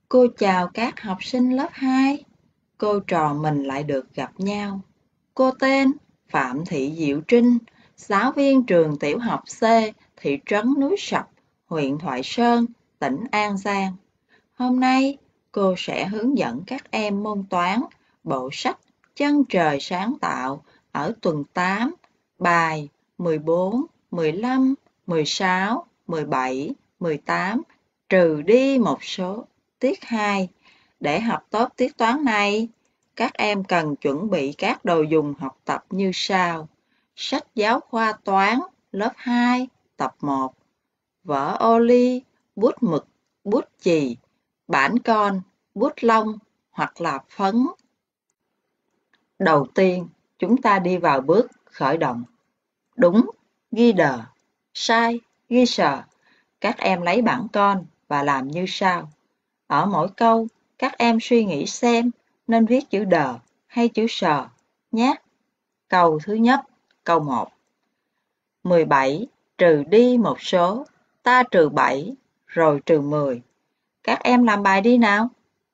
Cô chào các học sinh lớp 2. Cô trò mình lại được gặp nhau. Cô tên Phạm Thị Diệu Trinh, giáo viên trường tiểu học C, thị trấn Núi Sập, huyện Thoại Sơn, tỉnh An Giang. Hôm nay, cô sẽ hướng dẫn các em môn toán, bộ sách Chân trời sáng tạo ở tuần 8, bài 14, 15, 16, 17, 18, trừ đi một số, tiết 2. Để học tốt tiết toán này, các em cần chuẩn bị các đồ dùng học tập như sau. Sách giáo khoa toán lớp 2, tập 1, vở ô ly, bút mực, bút chì, bảng con, bút lông hoặc là phấn. Đầu tiên, chúng ta đi vào bước khởi động. Đúng, ghi đờ. Sai, ghi sờ. Các em lấy bảng con và làm như sau. Ở mỗi câu, các em suy nghĩ xem nên viết chữ đờ hay chữ sờ nhé. Câu thứ nhất, câu 1. 17 trừ đi một số, ta trừ 7 rồi trừ 10. Các em làm bài đi nào.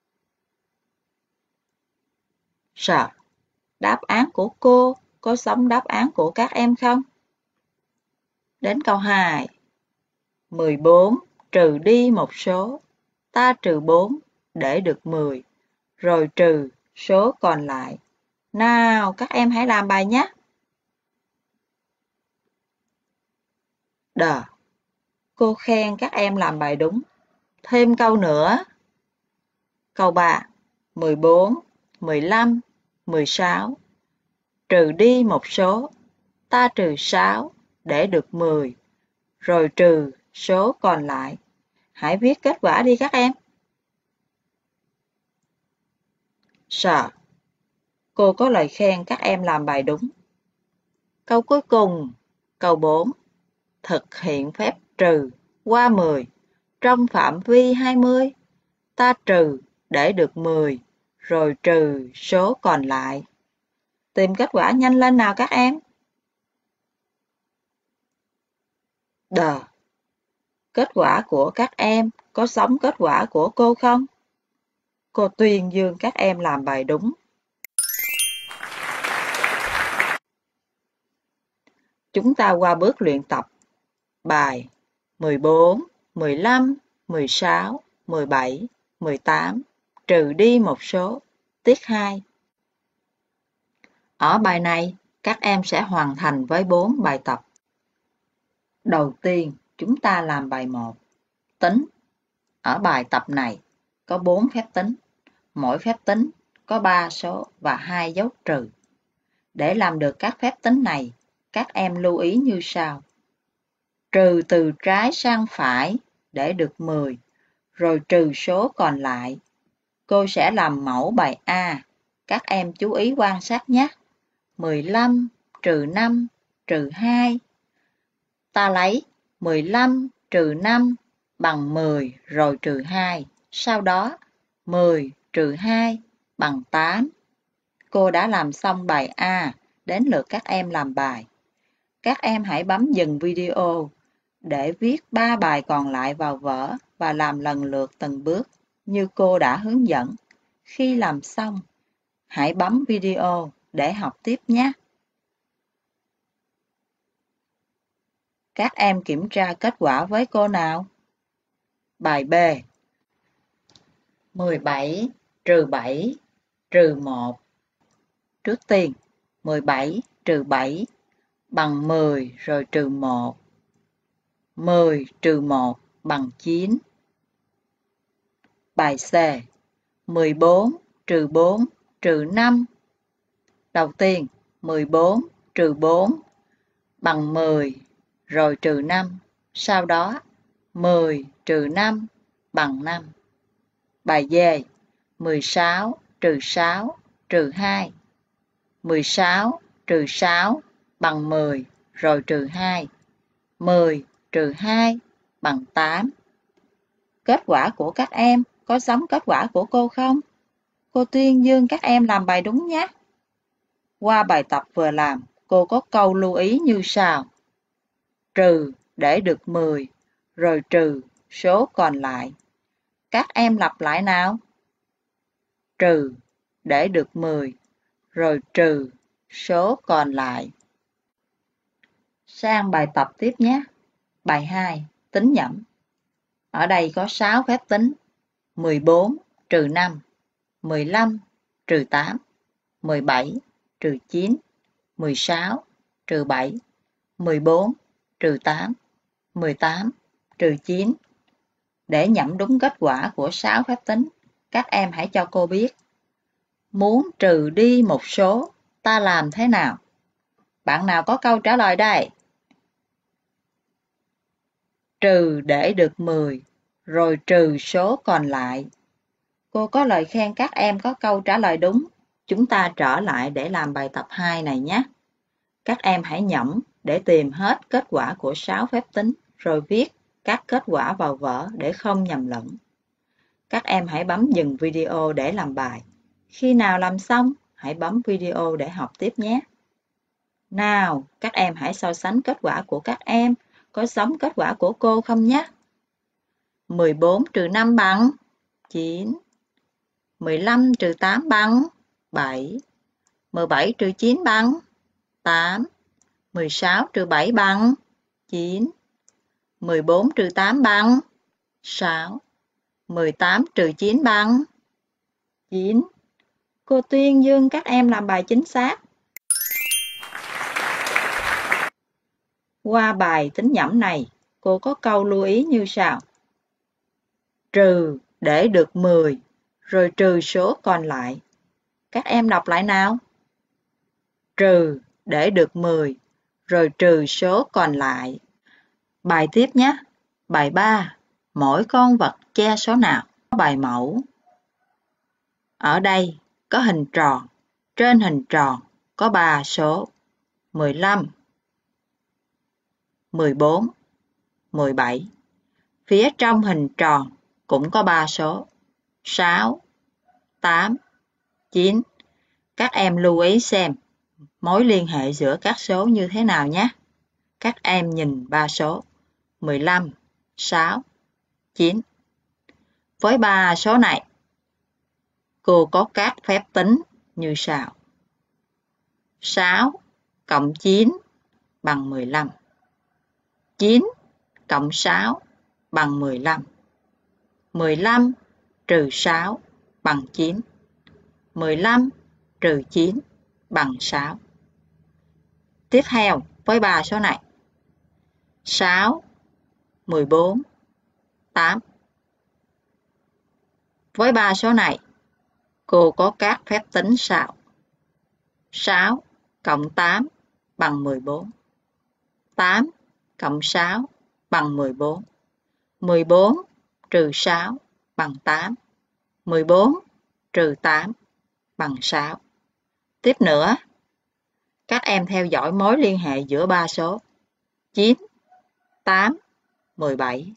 Sờ. Đáp án của cô có giống đáp án của các em không? Đến câu 2. 14 trừ đi một số, ta trừ 4 để được 10, rồi trừ số còn lại. Nào, các em hãy làm bài nhé. Đờ. Cô khen các em làm bài đúng. Thêm câu nữa. Câu 3. 14, 15, 16. Trừ đi một số, ta trừ 6 để được 10, rồi trừ số còn lại. Hãy viết kết quả đi các em. Sờ. Cô có lời khen các em làm bài đúng. Câu cuối cùng, câu 4. Thực hiện phép trừ qua 10 trong phạm vi 20. Ta trừ để được 10, rồi trừ số còn lại. Tìm kết quả nhanh lên nào các em. Đờ. Kết quả của các em có giống kết quả của cô không? Cô tuyên dương các em làm bài đúng. Chúng ta qua bước luyện tập. Bài 14, 15, 16, 17, 18, trừ đi một số, tiết 2. Ở bài này, các em sẽ hoàn thành với 4 bài tập. Đầu tiên, chúng ta làm bài 1. Tính. Ở bài tập này, có 4 phép tính. Mỗi phép tính có 3 số và 2 dấu trừ. Để làm được các phép tính này, các em lưu ý như sau. Trừ từ trái sang phải để được 10, rồi trừ số còn lại. Cô sẽ làm mẫu bài A. Các em chú ý quan sát nhé. 15 trừ 5 trừ 2. Ta lấy 15 trừ 5 bằng 10 rồi trừ 2. Sau đó 10 trừ 2 bằng 8. Cô đã làm xong bài A, đến lượt các em làm bài. Các em hãy bấm dừng video để viết 3 bài còn lại vào vở và làm lần lượt từng bước như cô đã hướng dẫn. Khi làm xong, hãy bấm video để học tiếp nhé. Các em kiểm tra kết quả với cô nào. Bài B. 17 trừ 7 trừ 1. Trước tiên, 17 trừ 7 bằng 10 rồi trừ 1. 10 trừ 1 bằng 9. Bài C. 14 trừ 4 trừ 5. Đầu tiên, 14 trừ 4 bằng 10 rồi trừ 5. Sau đó, 10 trừ 5 bằng 5. Bài D. 16 trừ 6 trừ 2. 16 trừ 6 bằng 10 rồi trừ 2. 10 trừ 2 bằng 8. Kết quả của các em có giống kết quả của cô không? Cô tuyên dương các em làm bài đúng nhé. Qua bài tập vừa làm, cô có câu lưu ý như sau. Trừ để được 10, rồi trừ số còn lại. các em lặp lại nào. Trừ để được 10, rồi trừ số còn lại. Sang bài tập tiếp nhé. Bài 2, tính nhẩm. Ở đây có 6 phép tính: 14 trừ 5, 15 trừ 8, 17 trừ 9, 16 trừ 7, 14 trừ 8, 18 trừ 9. Để nhẩm đúng kết quả của 6 phép tính, các em hãy cho cô biết. Muốn trừ đi một số, ta làm thế nào? Bạn nào có câu trả lời đây? Trừ để được 10, rồi trừ số còn lại. Cô có lời khen các em có câu trả lời đúng. Chúng ta trở lại để làm bài tập 2 này nhé. Các em hãy nhẩm để tìm hết kết quả của 6 phép tính, rồi viết các kết quả vào vở để không nhầm lẫn. Các em hãy bấm dừng video để làm bài. Khi nào làm xong, hãy bấm video để học tiếp nhé. Nào, các em hãy so sánh kết quả của các em có giống kết quả của cô không nhé. 14 trừ 5 bằng 9. 15 trừ 8 bằng 7. 17 trừ 9 bằng 8. 16 trừ 7 bằng 9. 14 trừ 8 bằng 6. 18 trừ 9 bằng 9. Cô tuyên dương các em làm bài chính xác. Qua bài tính nhẩm này, cô có câu lưu ý như sau. Trừ để được 10, rồi trừ số còn lại. Các em đọc lại nào. Trừ để được 10, rồi trừ số còn lại. Bài tiếp nhé. Bài 3. Mỗi con vật che số nào? Bài mẫu. Ở đây có hình tròn. Trên hình tròn có 3 số: 15, 14, 17. Phía trong hình tròn cũng có 3 số: 6, 8, 9. Các em lưu ý xem mối liên hệ giữa các số như thế nào nhé. Các em nhìn 3 số: 15, 6, 9. Với 3 số này, cô có các phép tính như sau. 6 cộng 9 bằng 15. 9 cộng 6 bằng 15. 15 trừ 6 bằng 9. 15 trừ 9 bằng 6. Tiếp theo với 3 số này. 6, 14, 8. Với 3 số này, cô có các phép tính sau. 6 cộng 8 bằng 14. 8 cộng 6 bằng 14. 14 trừ 6 bằng 8. 14 trừ 8 bằng 6. Tiếp nữa, các em theo dõi mối liên hệ giữa 3 số 9, 8, 17.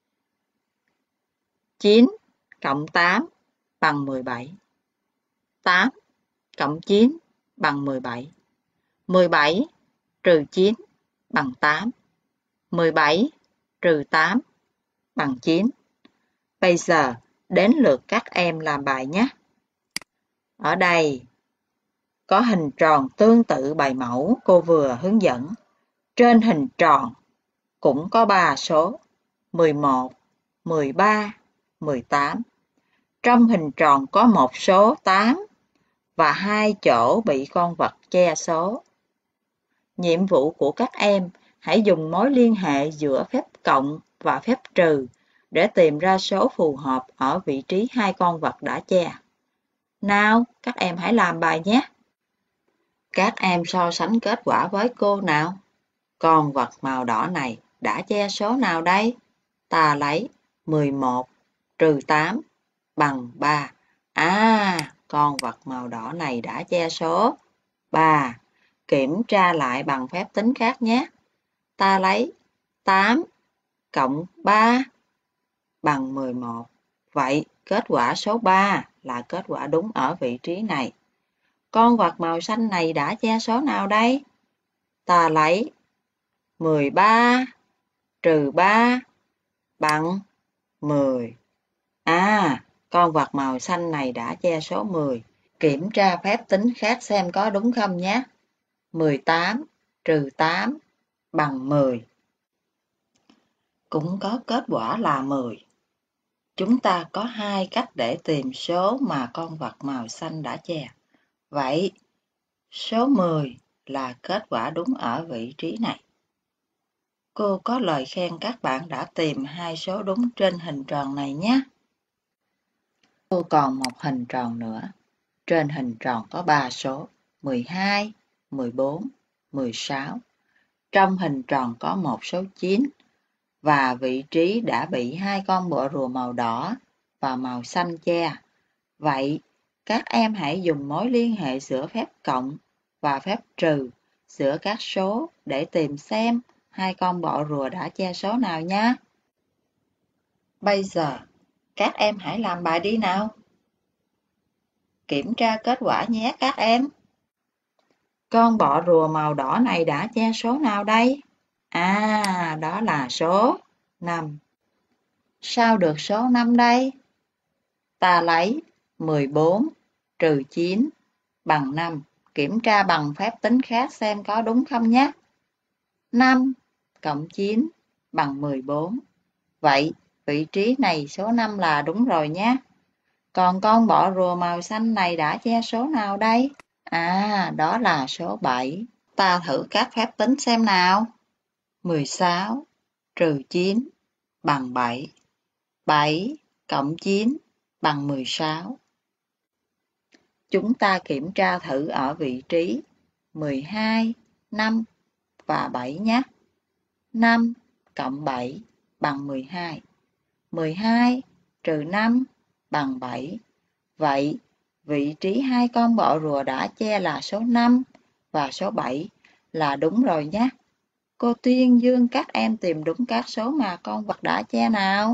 9 cộng 8 bằng 17. 8 cộng 9 bằng 17. 17 trừ 9 bằng 8. 17 trừ 8 bằng 9. Bây giờ đến lượt các em làm bài nhé. Ở đây có hình tròn tương tự bài mẫu cô vừa hướng dẫn. Trên hình tròn cũng có 3 số: 11, 13, 18. Trong hình tròn có một số 8 và 2 chỗ bị con vật che số. Nhiệm vụ của các em hãy dùng mối liên hệ giữa phép cộng và phép trừ để tìm ra số phù hợp ở vị trí 2 con vật đã che. Nào, các em hãy làm bài nhé. Các em so sánh kết quả với cô nào. Con vật màu đỏ này đã che số nào đây? Ta lấy 11 trừ 8 bằng 3. Con vật màu đỏ này đã che số 3. Kiểm tra lại bằng phép tính khác nhé. Ta lấy 8 cộng 3 bằng 11. Vậy kết quả số 3 là kết quả đúng ở vị trí này. Con vật màu xanh này đã che số nào đây? Ta lấy 13 trừ 3 bằng 10. Con vật màu xanh này đã che số 10. Kiểm tra phép tính khác xem có đúng không nhé. 18 trừ 8 bằng 10. Cũng có kết quả là 10. Chúng ta có hai cách để tìm số mà con vật màu xanh đã che. Vậy, số 10 là kết quả đúng ở vị trí này. Cô có lời khen các bạn đã tìm hai số đúng trên hình tròn này nhé. Cô còn một hình tròn nữa. Trên hình tròn có 3 số 12, 14, 16. Trong hình tròn có một số 9 và vị trí đã bị hai con bọ rùa màu đỏ và màu xanh che. Vậy, các em hãy dùng mối liên hệ giữa phép cộng và phép trừ giữa các số để tìm xem hai con bọ rùa đã che số nào nhé. Bây giờ, các em hãy làm bài đi nào. Kiểm tra kết quả nhé các em. Con bọ rùa màu đỏ này đã che số nào đây? Đó là số 5. Sao được số 5 đây? Ta lấy 14 trừ 9 bằng 5. Kiểm tra bằng phép tính khác xem có đúng không nhé. 5 cộng 9 bằng 14. Vậy, vị trí này số 5 là đúng rồi nhé. Còn con bọ rùa màu xanh này đã che số nào đây? Đó là số 7. Ta thử các phép tính xem nào. 16 trừ 9 bằng 7. 7 cộng 9 bằng 16. Chúng ta kiểm tra thử ở vị trí 12, 5 và 7 nhé. 5 cộng 7 bằng 12. 12 trừ 5 bằng 7. Vậy, vị trí hai con bọ rùa đã che là số 5 và số 7 là đúng rồi nhé. Cô tuyên dương các em tìm đúng các số mà con vật đã che nào.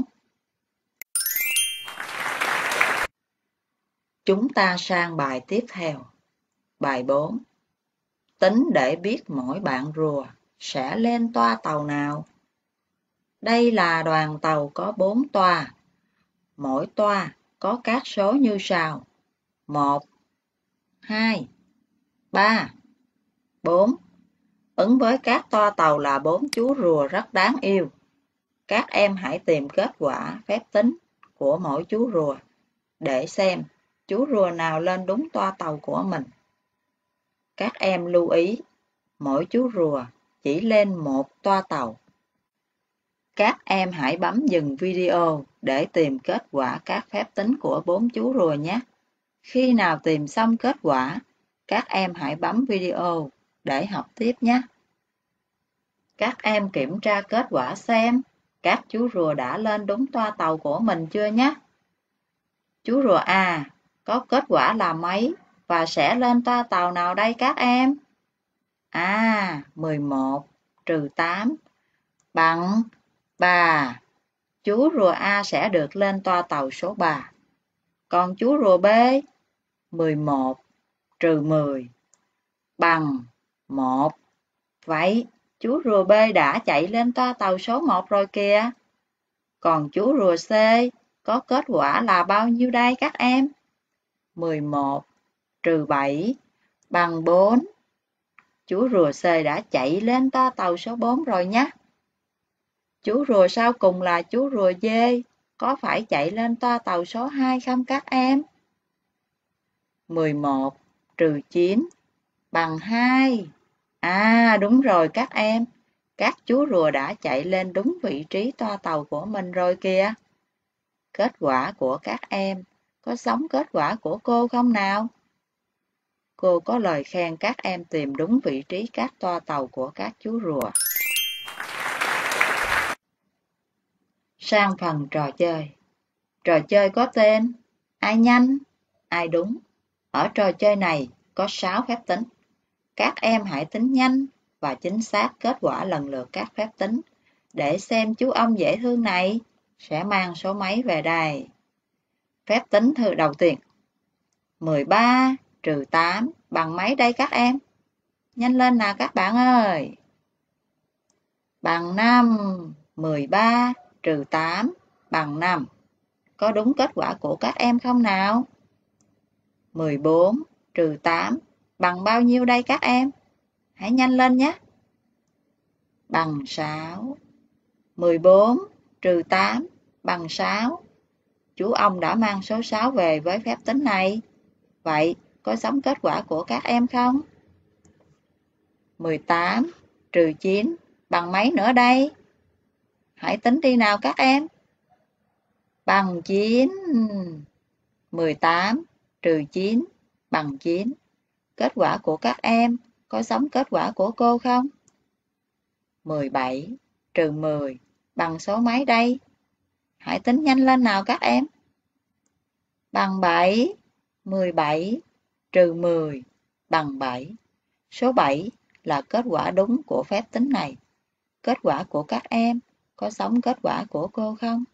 Chúng ta sang bài tiếp theo. Bài 4. Tính để biết mỗi bạn rùa sẽ lên toa tàu nào. Đây là đoàn tàu có 4 toa. Mỗi toa có các số như sau. 1, 2, 3, 4. Ứng với các toa tàu là 4 chú rùa rất đáng yêu. Các em hãy tìm kết quả phép tính của mỗi chú rùa để xem chú rùa nào lên đúng toa tàu của mình. Các em lưu ý, mỗi chú rùa chỉ lên một toa tàu. Các em hãy bấm dừng video để tìm kết quả các phép tính của 4 chú rùa nhé. Khi nào tìm xong kết quả, các em hãy bấm video để học tiếp nhé. Các em kiểm tra kết quả xem các chú rùa đã lên đúng toa tàu của mình chưa nhé. Chú rùa A có kết quả là mấy và sẽ lên toa tàu nào đây các em? 11 trừ 8 bằng 3. Chú rùa A sẽ được lên toa tàu số 3. Còn chú rùa B, 11 trừ 10 bằng 1. Vậy, chú rùa B đã chạy lên toa tàu số 1 rồi kìa. Còn chú rùa C có kết quả là bao nhiêu đây các em? 11 trừ 7 bằng 4. Chú rùa C đã chạy lên toa tàu số 4 rồi nhé. Chú rùa sau cùng là chú rùa D, có phải chạy lên toa tàu số 2 không các em? 11 trừ 9 bằng 2. Đúng rồi các em. Các chú rùa đã chạy lên đúng vị trí toa tàu của mình rồi kìa. Kết quả của các em có giống kết quả của cô không nào? Cô có lời khen các em tìm đúng vị trí các toa tàu của các chú rùa. Sang phần trò chơi. Trò chơi có tên ai nhanh, ai đúng. Ở trò chơi này có 6 phép tính. Các em hãy tính nhanh và chính xác kết quả lần lượt các phép tính để xem chú ong dễ thương này sẽ mang số mấy về đây. Phép tính thứ đầu tiên. 13 trừ 8 bằng mấy đây các em? Nhanh lên nào các bạn ơi. Bằng 5. 13 trừ 8 bằng 5. có đúng kết quả của các em không nào? 14 trừ 8 bằng bao nhiêu đây các em? Hãy nhanh lên nhé. Bằng 6. 14 trừ 8 bằng 6. Chú ông đã mang số 6 về với phép tính này. Vậy, có giống kết quả của các em không? 18 trừ 9 bằng mấy nữa đây? Hãy tính đi nào các em. Bằng 9. 18 trừ 9 bằng 9. Kết quả của các em có giống kết quả của cô không? 17 trừ 10 bằng số mấy đây? Hãy tính nhanh lên nào các em. Bằng 7. 17 trừ 10 bằng 7. Số 7 là kết quả đúng của phép tính này. Kết quả của các em có giống kết quả của cô không?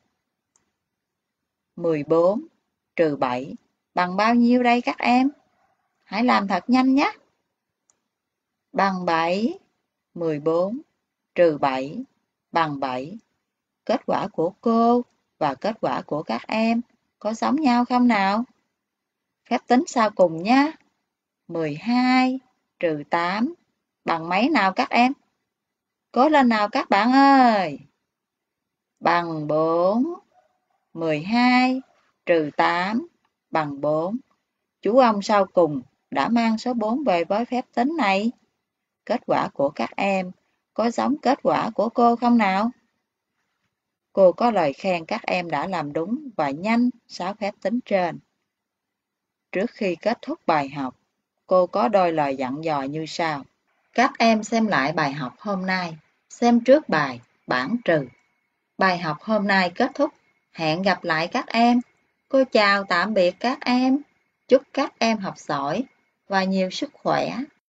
14 trừ 7 bằng bao nhiêu đây các em? Hãy làm thật nhanh nhé. Bằng 7. 14 trừ 7 bằng 7. Kết quả của cô và kết quả của các em có giống nhau không nào? Phép tính sau cùng nhé. 12 trừ 8 bằng mấy nào các em? Cố lên nào các bạn ơi! Bằng 4. 12 trừ 8 bằng 4. Chú ông sau cùng đã mang số 4 về với phép tính này. Kết quả của các em có giống kết quả của cô không nào? Cô có lời khen các em đã làm đúng và nhanh 6 phép tính trên. Trước khi kết thúc bài học, cô có đôi lời dặn dò như sau. Các em xem lại bài học hôm nay, xem trước bài bảng trừ. Bài học hôm nay kết thúc. Hẹn gặp lại các em. Cô chào tạm biệt các em. Chúc các em học giỏi và nhiều sức khỏe.